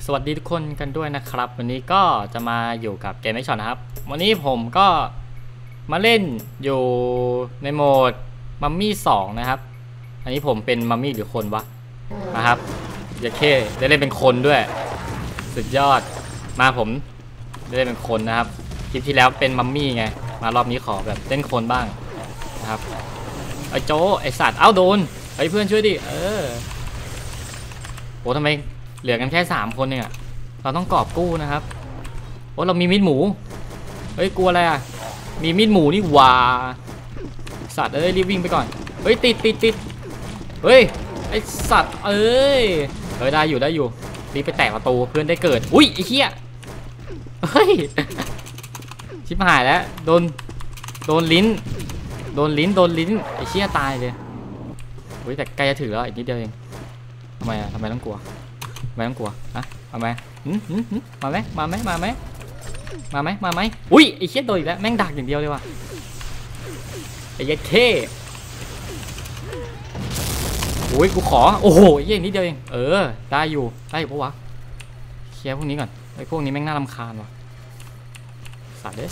สวัสดีทุกคนกันด้วยนะครับวันนี้ก็จะมาอยู่กับเกมไม่ช็อตนะครับวันนี้ผมก็มาเล่นอยู่ในโหมดมัมมี่2นะครับอันนี้ผมเป็นมัมมี่หรือคนวะนะครับอย่าเคได้เล่นเป็นคนด้วยสุดยอดมาผมได้เล่นเป็นคนนะครับคลิปที่แล้วเป็นมัมมี่ไงมารอบนี้ขอแบบเล่นคนบ้างนะครับไอ้โจไอ้สัตว์เอ้าโดนไอ้เพื่อนช่วยดิโอ้ทำไมเหลือกันแค่3คนเนี่ยเราต้องกอบกู้นะครับโอ้เรามีมีดหมูเฮ้ยกลัวอะไรอ่ะมีมีดหมูนี่หว่าสัตว์รีบวิ่งไปก่อนเฮ้ยติดเฮ้ยไอสัตว์ได้อยู่รีบไปแตะประตูเพื่อนได้เกิดอุ้ยไอ้เหี้ยเฮ้ยชิบหายแล้วโดนลิ้นไอ้เชี่ยตายเลยเฮ้ยแต่ใกล้จะถึงแล้วอีกนิดเดียวเองทำไมต้องกลัวฮะมาไหมมาไหมอุ้ยไอ้เชี่ยโดนอีกแล้วแม่งดักอย่างเดียวเลยว่ะไอ้ยัดเข้โอ้ยกูขอโอ้โหไอ้เหี้ยนิดเดียวเองได้อยู่ปะวะเคลียร์พวกนี้ก่อนไอ้พวกนี้แม่งน่ารำคาญว่ะสัตว์เด้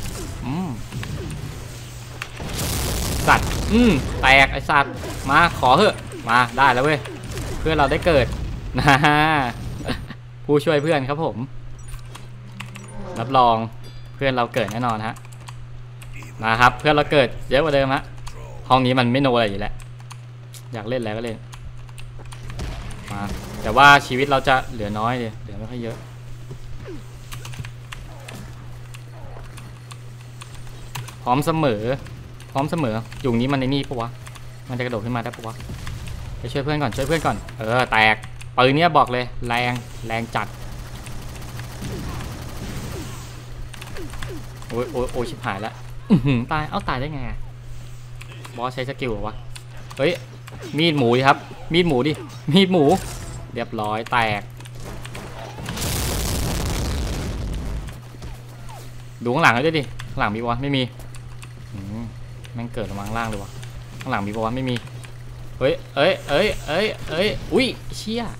สัตว์แตกไอ้สัตว์มาขอเถอะมาได้แล้วเว้ยเพื่อนเราได้เกิดนะผู้ช่วยเพื่อนครับผมรับรองเพื่อนเราเกิดแน่นอนฮะมาครับเพื่อนเราเกิดเยอะกว่าเดิมฮะห้องนี้มันไม่โนอะไรอยู่แล้วอยากเล่นอะไรก็เล่นมาแต่ว่าชีวิตเราจะเหลือน้อยเลยเหลือไม่ค่อยเยอะพร้อมเสมออยู่นี้มันในนี่ปะวะมันจะกระโดดขึ้นมาได้ปะวะไปช่วยเพื่อนก่อนแตกปืนเนี้ยบอกเลยแรงจัดโอ้ยชิบหายแล้วตายตายได้ไงบอสใช้สกิลเหรอวะเฮ้ยมีดหมูดิครับมีดหมูเรียบร้อยแตกดูข้างหลังด้วยดิข้างหลังมีบอสไม่มีแม่งเกิดมาข้างล่างเลยวะข้างหลังมีบอสไม่มีเฮ้ยอุ้ยเชี่ย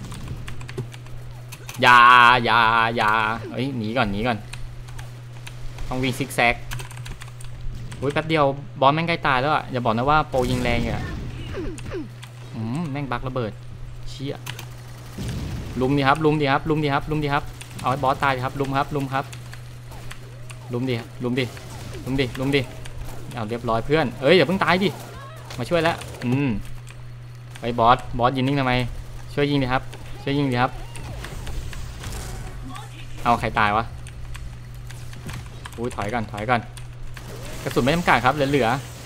อย่าเฮ้ยหนีก่อนต้องวิ่งซิกแซกอุ้ยแป๊บเดียวบอสแม่งใกล้ตายแล้วอ่ะอย่าบอกนะว่าโปรยิงแรงอ่ะแม่งบักระเบิดเชี่ยลุมดิครับเอาให้บอสตายครับลุมครับลุมดิเอาเรียบร้อยเพื่อนอย่าเพิ่งตายดิมาช่วยแล้วไปบอสยิงนิ่งทำไมช่วยยิงดิครับเอาใครตายวะอุ้ยถอยก่อนกระสุนไม่จำกัดครับเหลือ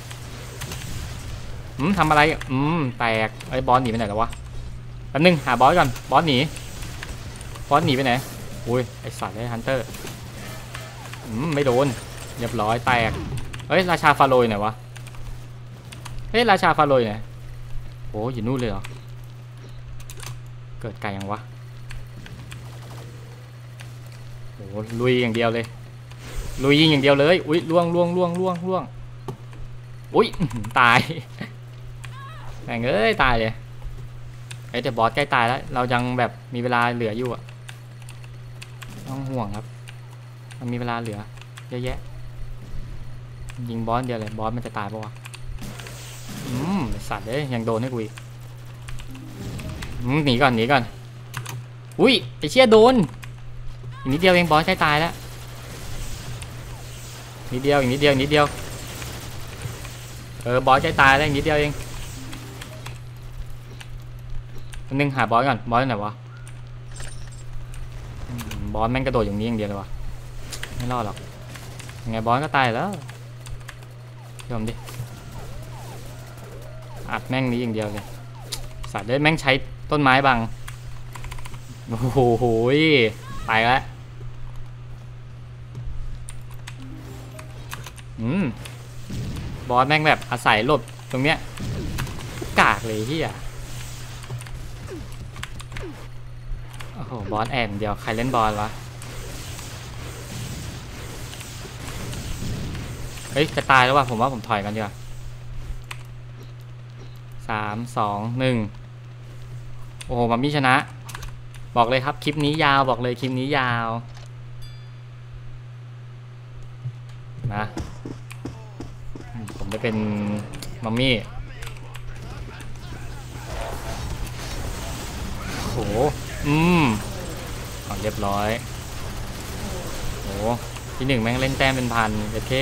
ทำอะไรแตกบอสหนีไปไหนแล้ววะแป๊บนึงหาบอสก่อนบอสหนีไปไหนอุ้ยไอสัตว์ไอฮันเตอร์ไม่โดนเรียบร้อยแตกราชาฟาโรยไหนวะราชาฟาโรยไหนโอ้อยู่นู่นเลยเหรอเกิดไกลยังวะโอ้ลุยอย่างเดียวเลยยิงอย่างเดียวเลยอุ้ยล่วงอุ้ยตายแม่งตายเลยแต่บอสใกล้ตายแล้วเรายังแบบมีเวลาเหลืออยู่อะต้องห่วงครับมันมีเวลาเหลือเยอะแยะยิงบอสเดียวเลยบอสมันจะตายปะวะสัตว์ยังโดนให้กูอีกหนีก่อนอุ้ยไอเชี่ยโดนอีกนิดเดียวเองบอสใกล้ตายแล้วนิดเดียวบอสใกล้ตายแล้วอีกนิดเดียวเองนึงหาบอสก่อนบอสไหนวะบอสแม่งกระโดดอย่างนี้อย่างเดียวเลยวะไม่รอดหรอกยังไงบอสก็ตายแล้วยอมดิอัดแม่งนี้อย่างเดียวเลยสัตว์ได้แม่งใช้ต้นไม้บังโอ้โหไปแล้วบอสแม่งแบบอาศัยหลบตรงเนี้ยกากเลยที่โอ้โหบอสแอบเดียวใครเล่นบอสวะจะตายแล้วว่ะผมว่าผมถอยกันดีกว่า3 2 1โอ้โหมัมมี่ชนะบอกเลยครับคลิปนี้ยาวบอกเลยคลิปนี้ยาวนะผมจะเป็นมัมมี่โหเรียบร้อยโหที่หนึ่งแม่งเล่นแต้มเป็นพันโอเค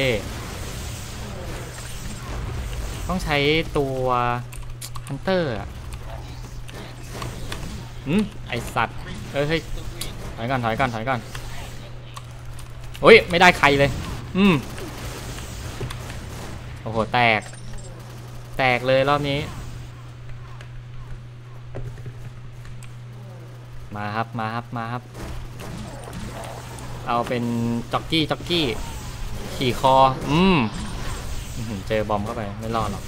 ต้องใช้ตัวฮันเตอร์ไอสัตว์เฮ้ยถอยก่อนโอ้ยไม่ได้ใครเลยโอ้โหแตกเลยรอบนี้มาครับเอาเป็นจ็อกกี้ขี่คอเจอบอมเข้าไปไม่รอดหรอก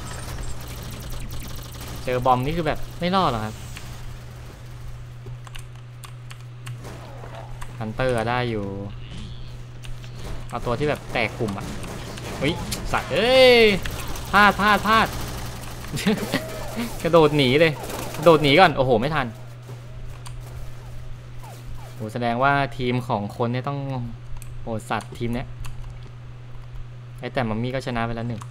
เจอบอมนี่คือแบบไม่รอดหรอกครับฮันเตอร์ได้อยู่เอาตัวที่แบบแตกกลุ่มเฮ้ยสัตว์เอ้ยพลาด กระโดดหนีเลยกระโดดหนีก่อนโอ้โหไม่ทันโหแสดงว่าทีมของคนเนี่ยต้องโหสัตว์ทีมเนี้ยแต่มัมมี่ก็ชนะไปแล้ว1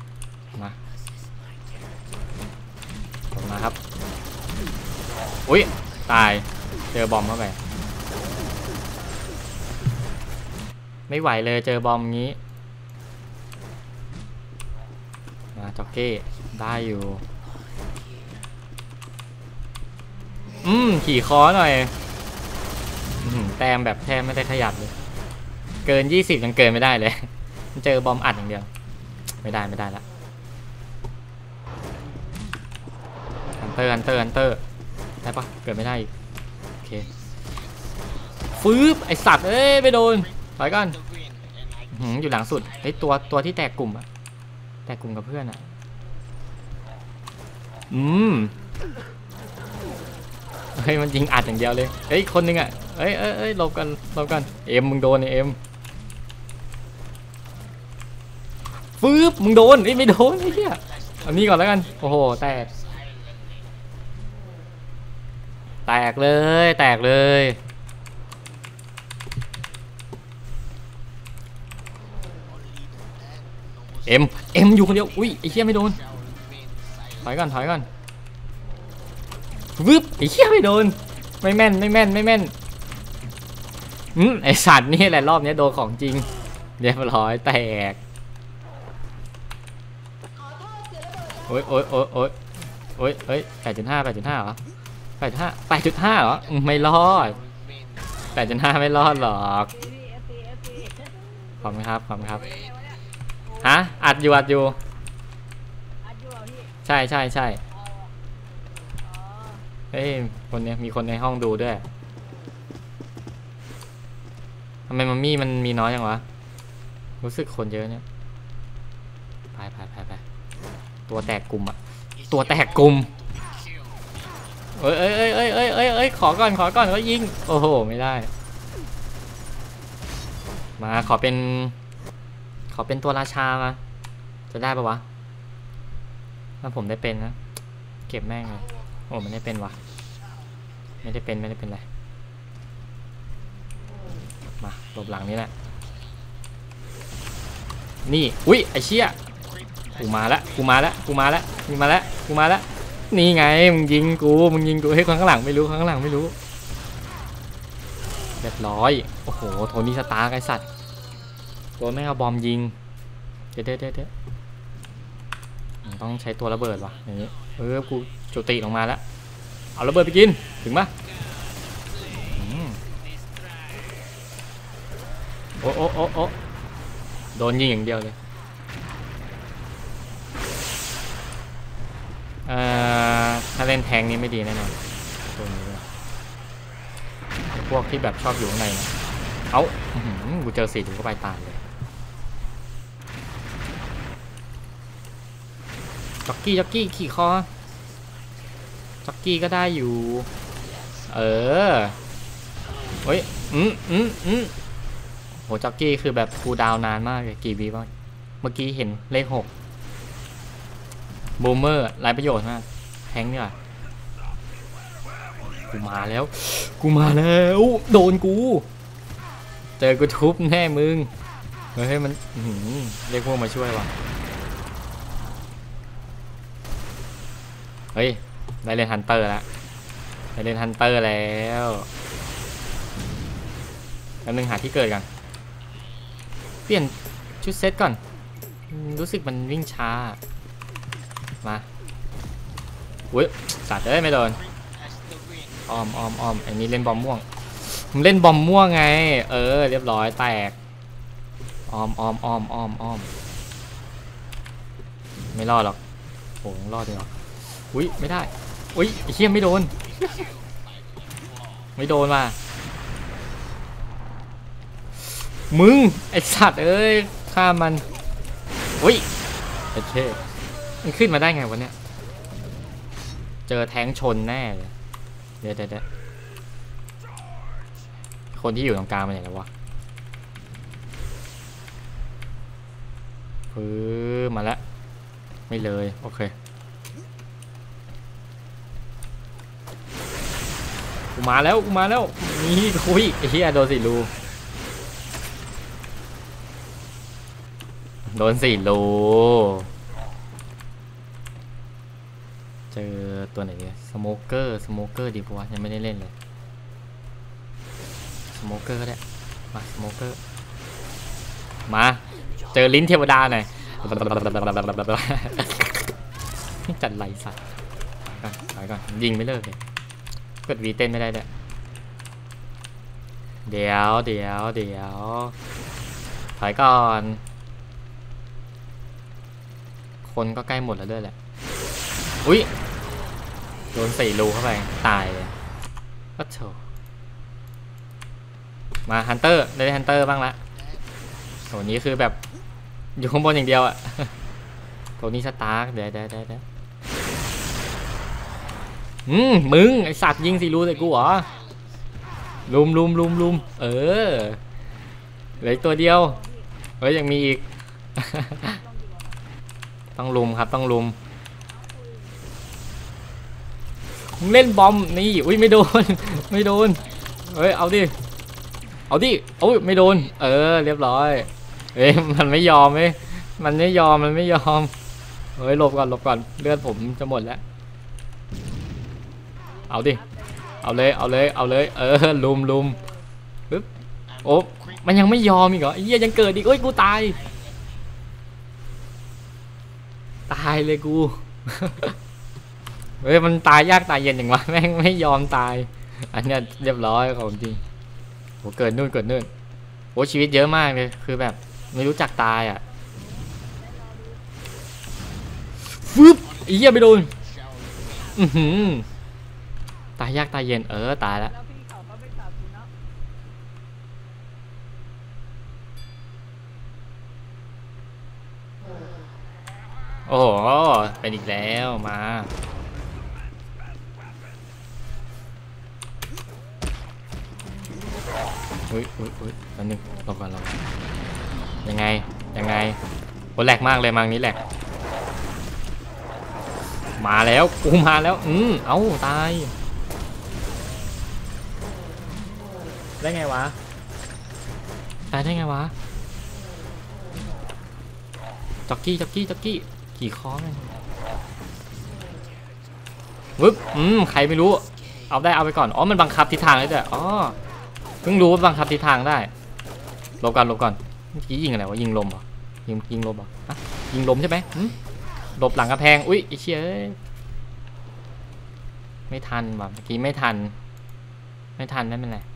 มาครับอุ้ยตายเจอบอมเข้าไปไม่ไหวเลยเจอบอมงี้มาจ็อกเก้ได้อยู่ขี่คอหน่อยแต้มแบบแทบไม่ได้ขยับเลยเกิน20ยังเกินไม่ได้เลยเจอบอมอัดอย่างเดียวไม่ได้ละฮันเตอร์ได้ปะเกิดไม่ได้อีกโอเคฟืบไอสัตว์เอ้ยไปโดนถอยก่อนอยู่หลังสุดไอตัวที่แตกกลุ่มแตกกลุ่มกับเพื่อนเฮ้ยมันยิงอัดอย่างเดียวเลยเฮ้ยคนนึงเอ้ยหลบกันเอ็มมึงโดนเอ็มฟืบมึงโดนไม่โดนไอ้เหี้ยอันนี้ก่อนแล้วกันโอ้โหแตกเลยเอ็มอยู่คนเดียวอุ้ยไอ้เหี้ยไม่โดนถอยก่อนวึบไอ้เหี้ยไม่โดนไม่แม่นไอ้สัตว์นี่แหละรอบนี้โดนของจริงเรียบร้อยแตกโอ้ย8.5เหรอ8.5เหรอไม่รอด8.5ไม่รอดหรอกขอบคุณครับฮะอัดอยู่ใช่เฮ้ยคนนี้มีคนในห้องดูด้วยทำไมมัมมี่มันมีน้อยจังวะรู้สึกคนเยอะเนี่ยไปตัวแตกกลุ่มเอ้ยขอก่อนก็ยิงโอ้โหไม่ได้มาขอเป็นตัวราชามาจะได้ปะวะถ้าผมได้เป็นนะเก็บแม่งเลยโอ้ไม่ได้เป็นวะไม่ได้เป็นไรมาหลบหลังนี้แหละนี่อุ้ยไอเชี่ยกูมาแล้วนี่ไงมึงยิงกูให้ข้างหลังไม่รู้เรียบร้อยโอ้โหโทนี่สตาร์ไอสัตว์ตัวแม่งเอาบอมยิงเดี๋ยวต้องใช้ตัวระเบิดวะอย่างนี้กูจุติลงมาแล้วเอาระเบิดไปกินถึงปะโอ้โดนยิงอย่างเดียวเลยถ้าเล่นแทงนี้ไม่ดีแน่นอนตัวนี้เลยพวกที่แบบชอบอยู่ข้างในนะกูเจอ4 ถึงก็ไปตายเลยจ็อกกี้ขี่คอจ็อกกี้ก็ได้อยู่เฮ้ยโหจ็อกกี้คือแบบคูลดาวน์นานมากเลยกี่วิบ้างเมื่อกี้เห็นเลข6บูมเมอร์ไรประโยชน์มากแทงนี่ว่ะกูมาแล้วกูมาแล้วโดนกูเจอกูทุบแน่มึงเฮ้ยมันเรียกพวกมาช่วยว่ะเฮ้ยได้เล่นฮันเตอร์แล้วได้เล่นฮันเตอร์แล้วแล้วนึงหาที่เกิดกันเปลี่ยนชุดเซตก่อนรู้สึกมันวิ่งช้ามาอุ้ยสัตว์เอ้ยไม่โดนอ้อมอันนี้เล่นบอมม่วงผมเล่นบอมม่วงไงเรียบร้อยแตกอ้อมไม่รอดหรอกโอ้รอดเลยหรออุ้ยไม่ได้อุ้ยไอ้เหี้ยไม่โดนว่ะมึงไอ้สัตว์เอ้ยฆ่ามันอุ้ยโอเคมันขึ้นมาได้ไงวะเนี่ยเจอแท้งชนแน่เลยเดี๋ยวคนที่อยู่ตรงกลางไปไหนแล้ววะมาแล้วไม่เลยโอเคกูมาแล้วนี่คุยไอ้เหี้ยโดน4 รูเจอตัวไหนเนี่ยสโมเกอร์ดีกว่ายังไม่ได้เล่นเลยสโมเกอร์ก็ได้มาสโมเกอร์มาเจอลิ้นเทวดาหน่อยจัดไหลสัตว์ถอยก่อนยิงไม่เลิกเลยกดวีเต้นไม่ได้ด้วยเดี๋ยวถอยก่อนคนก็ใกล้หมดแล้วด้วยแหละอุ้ยโดน4 รูเข้าไปตายเลยก็โถมาฮันเตอร์ได้ฮันเตอร์บ้างละโหนี้คือแบบอยู่ข้างบนอย่างเดียวอะตัวนี้สตาร์กเดี๋ยวมึงไอสัตว์ยิง4 รูใส่กูเหรอลุมเหลือตัวเดียวเฮ้ยยังมีอีก ต้องลุมครับต้องลุมเล่นบอมนี่อุ้ยไม่โดนเฮ้ยเอาดิโอ้ยไม่โดนเรียบร้อยมันไม่ยอมมันไม่ยอมเฮ้ยหลบก่อนเลือดผมจะหมดแล้วเอาดิเอาเลยลุมปึ๊บโอ้มันยังไม่ยอมอีกเหรอไอ้เหี้ยยังเกิดอีกเอ้ยกูตายเลยกู เฮ้ยมันตายยากตายเย็นอย่างวะแม่งไม่ยอมตายอันเนี้ยเรียบร้อยของจริงโหเกิดนู่นโหชีวิตเยอะมากเลยคือแบบไม่รู้จักตายอ่ะฟึบอีเหี้ยไปโดนตายยากตายเย็นตายแล้วโอ้โหเป็นอีกแล้วมาอุ้ยอันนึงรอก่อนยังไงโหแหลกมากเลยมังนี้แหลกมาแล้วกูมาแล้วเอ้าตายได้ไงวะจ็อกกี้ขี่คอไงวึบใครไม่รู้เอาไปก่อนอ๋อมันบังคับทิศทางได้ด้วยอ๋อเพิ่งรู้ว่าบังคับทิศทางได้หลบก่อนเมื่อกี้ยิงอะไรวะยิงลมเหรอยิงลมเหรอยิงลมใช่ไหมหลบหลังกระแพงอุ้ยไอ้เชี่ยไม่ทันว่ะเมื่อกี้ไม่ทันไม่เป็นไร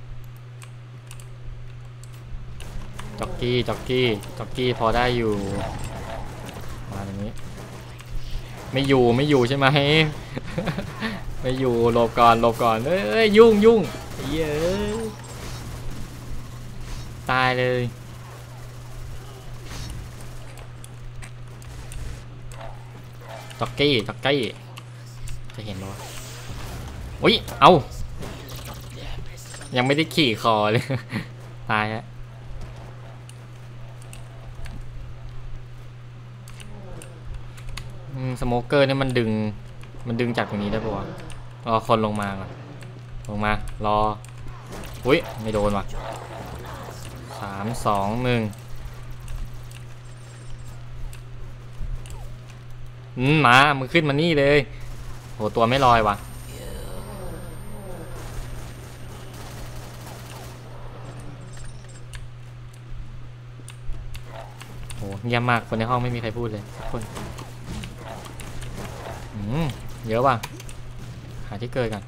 จ็อกกี้พอได้อยู่มาตรงนี้ไม่อยู่ใช่ไหม ไม่อยู่หลบก่อนเอ้ยยุ่งเย้ตายเลยจ็อกกี้จะเห็นไหมอุ้ยเอายังไม่ได้ขี่คอเลย ตายฮะสโมเกอร์เนี่ยมันดึงจากตรงนี้ได้ปะวะรอคนลงมาก่อนลงมารออุ้ยไม่โดนว่ะ3 2 1มามึงขึ้นมานี่เลยโหตัวไม่ลอยว่ะโหเงียบมากคนในห้องไม่มีใครพูดเลยสักคนเยอะว่ะหาที่เกิดกัน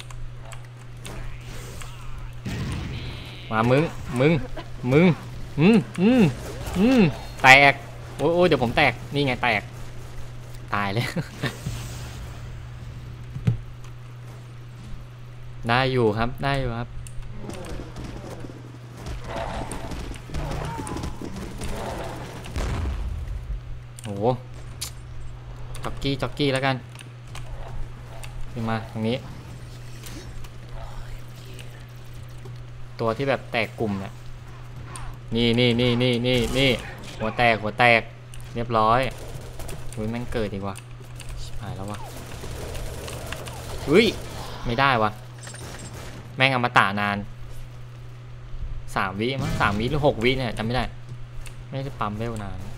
มามึงแตกโอ้ยเดี๋ยวผมแตกนี่ไงแตกตายเลย ได้อยู่ครับได้อยู่ครับโอ้จ็อกกี้แล้วกันขึ้นมาตรงนี้ตัวที่แบบแตกกลุ่มเนี่ยนี่หัวแตกเรียบร้อยอุ้ยแม่งเกิดดีกว่าชิบหายแล้ววะอุ้ยไม่ได้วะแม่งอมตะนาน3 วิมั้ง3 วิหรือ6 วิเนี่ยจำไม่ได้ปั๊มเร็วนาน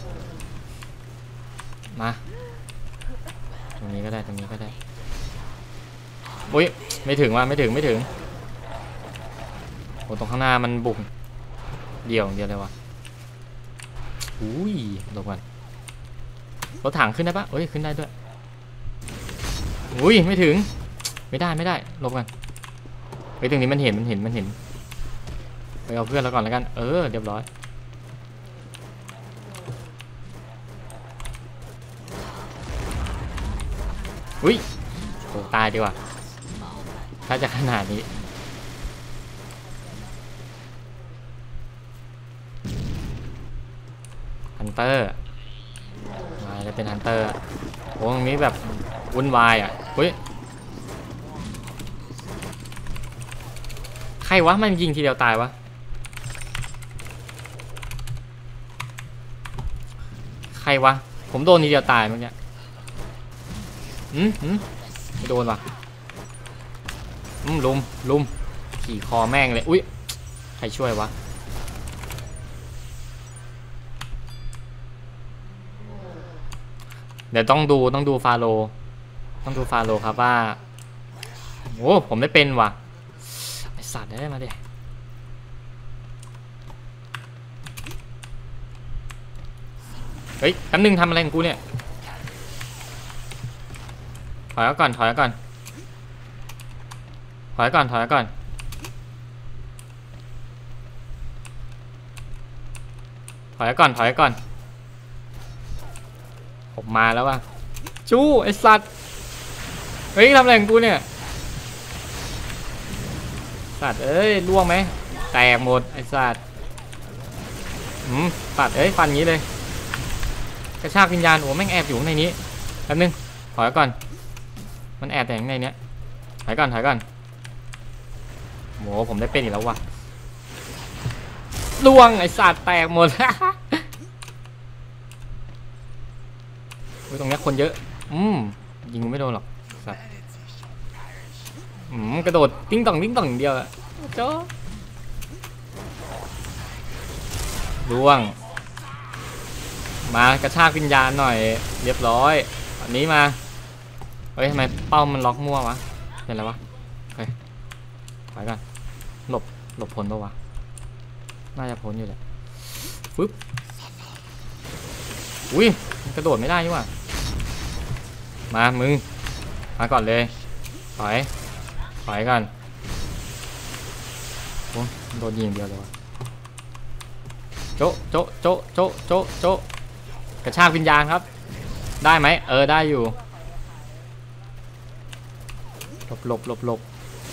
มาตรงนี้ก็ได้อุ้ยไม่ถึงโอ้ตรงข้างหน้ามันบุกเดี่ยวเลยวะอุ้ยหลบกันรถถังขึ้นได้ปะเอ้ยขึ้นได้ด้วยอุ้ยไม่ถึงไม่ได้หลบกันไปตรงนี้มันเห็นไปเอาเพื่อนเราก่อนแล้วกันเรียบร้อยอุ้ยโอ้ตายดีกว่าถ้าจะขนาดนี้ฮันเตอร์มาจะเป็นฮันเตอร์โอ้ตรงนี้แบบวุ่นวายอ่ะเฮ้ยใครวะมันยิงทีเดียวตายวะใครวะผมโดนทีเดียวตายเมื่อกี้ไม่โดนวะลุมขี่คอแม่งเลยอุ้ยใครช่วยวะเดี๋ยวต้องดูฟาโลครับว่าโอ้ผมไม่เป็นว่ะไอสัตว์ได้มาดิเฮ้ยแป๊บนึงทำอะไรของกูเนี่ยถอยก่อนผมมาแล้วว่ะจู้ไอสัตว์เฮ้ยทำอะไรของกูเนี่ยสัตว์เอ้ยล่วงไหมแตกหมดไอสัตว์สัตว์เอ้ยฟันงี้เลยกระชากวิญญาณโอ้แม่งแอบอยู่ในนี้แป๊บนึงถอยก่อนมันแอบแต่ข้างในเนี้ยถอยก่อนโหผมได้เป็นอีกแล้วว่ะล่วงไอสัตว์แตกหมด ตรงนี้คนเยอะยิงไม่โดนหรอกสัตว์กระโดดติ้งต่องอย่างเดียวอะโจ้ล่วงมากระชากวิญญาณหน่อยเรียบร้อยอันนี้มาเฮ้ยทำไมเป้ามันล็อกมั่ววะเป็นไรวะโอเคถอยกันหลบพ้นปะวะน่าจะพ้นอยู่แหละฟึบอุ้ยกระโดดไม่ได้นี่ว่ะมามึงมาก่อนเลยถอยกันโอ้โดนยิงเดียวเลยวะโจะกระชากวิญญาณครับได้ไหมได้อยู่หลบ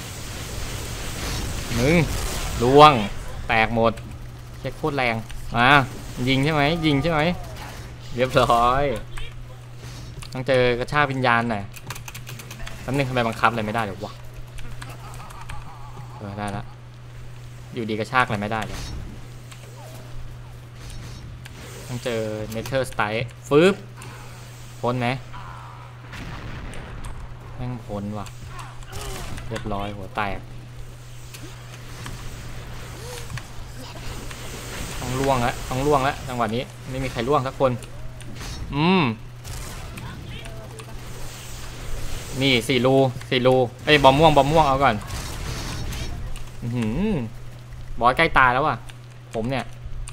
มึงล่วงแตกหมดเช็คโคตรแรงมายิงใช่ไหมเรียบร้อยต้องเจอกระชากวิญญาณหน่อยแป๊บนึงทำไมบังคับอะไรไม่ได้เดี๋ยววะได้แล้วอยู่ดีกระชากอะไรไม่ได้เลยต้องเจอเนเธอร์สไตล์ฟื้นพ้นไหมแม่งพ้นว่ะเรียบร้อยหัวแตกต้องล่วงแล้วจังหวะนี้ไม่มีใครล่วงสักคนนี่4 รูไอ้บอมม่วงเอาก่อนบอสใกล้ตายแล้วว่ะผมเนี่ย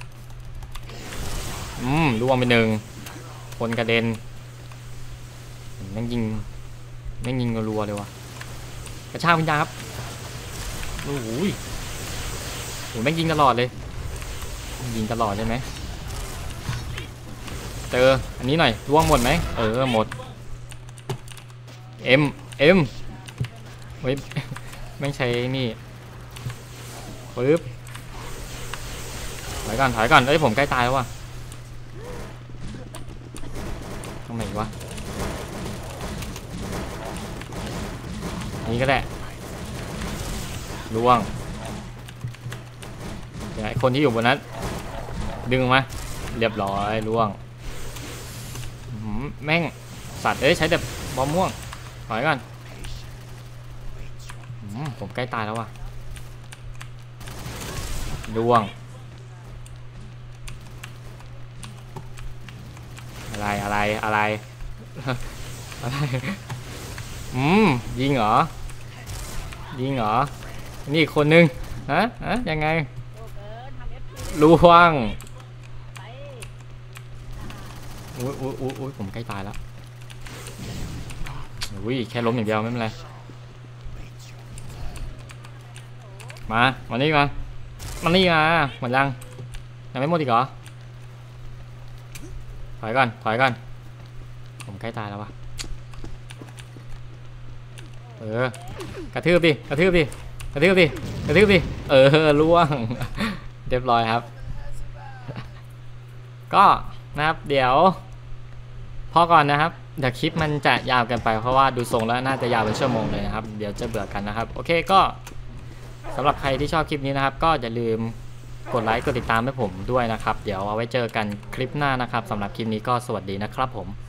ล่วงไป1คนกระเด็นแม่งยิงรัวเลยว่ะกระชากวิญญาณครับโอ้โหแม่งยิงตลอดเลยใช่ไหมเจออันนี้หน่อยล่วงหมดไหมหมดเอ็มเฮ้ยไม่ใช่นี่ปึ๊บถอยก่อนเอ้ยผมใกล้ตายแล้วว่ะตรงไหนวะนี่ก็แหละล่วงเดี๋ยวไอ้คนที่อยู่บนนั้นดึงมาเรียบร้อยล่วงแม่งสัตว์ใช้แต่บอมม่วงถอยก่อนผมใกล้ตายแล้วว่ะล่วงอะไรยิงเหรอนี่คนนึงฮะยังไงล่วงอุ้ยผมใกล้ตายแล้วอุ้ยแค่ล้มอย่างเดียวไม่เป็นไรมานี่มาหมดยังไม่หมดอีกเหรอถอยก่อนผมใกล้ตายแล้ววะกระทืบดิล่วงเรียบร้อยครับก็นะครับเดี๋ยวพอก่อนนะครับเดี๋ยวคลิปมันจะยาวเกินไปเพราะว่าดูทรงแล้วน่าจะยาวเป็นชั่วโมงเลยนะครับเดี๋ยวจะเบื่อกันนะครับโอเคก็สำหรับใครที่ชอบคลิปนี้นะครับก็อย่าลืมกดไลค์กดติดตามให้ผมด้วยนะครับเดี๋ยวเอาไว้เจอกันคลิปหน้านะครับสำหรับคลิปนี้ก็สวัสดีนะครับผม